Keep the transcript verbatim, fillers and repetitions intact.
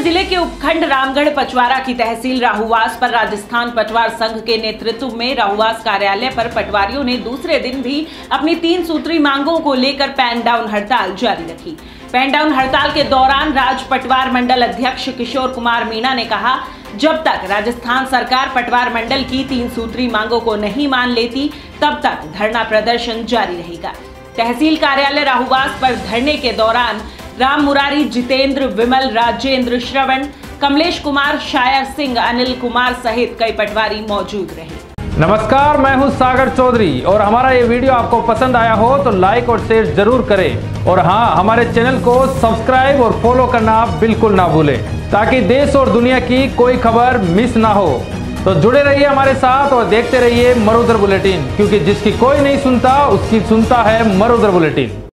जिले के उपखंड रामगढ़ पचवारा की तहसील राहुवास पर राजस्थान पटवार संघ के नेतृत्व में राहुवास कार्यालय पर पटवारियों ने दूसरे दिन भी अपनी तीन सूत्री मांगों को लेकर पैन डाउन हड़ताल जारी रखी। पैन डाउन हड़ताल के दौरान राज पटवार मंडल अध्यक्ष किशोर कुमार मीणा ने कहा, जब तक राजस्थान सरकार पटवार मंडल की तीन सूत्री मांगों को नहीं मान लेती तब तक धरना प्रदर्शन जारी रहेगा। तहसील कार्यालय राहुवास पर धरने के दौरान राम मुरारी, जितेंद्र, विमल, राजेंद्र, श्रवण, कमलेश कुमार, शायर सिंह, अनिल कुमार सहित कई पटवारी मौजूद रहे। नमस्कार, मैं हूं सागर चौधरी और हमारा ये वीडियो आपको पसंद आया हो तो लाइक और शेयर जरूर करें और हाँ, हमारे चैनल को सब्सक्राइब और फॉलो करना आप बिल्कुल ना भूलें ताकि देश और दुनिया की कोई खबर मिस ना हो। तो जुड़े रहिए हमारे साथ और देखते रहिए मरुधर बुलेटिन, क्योंकि जिसकी कोई नहीं सुनता उसकी सुनता है मरुधर बुलेटिन।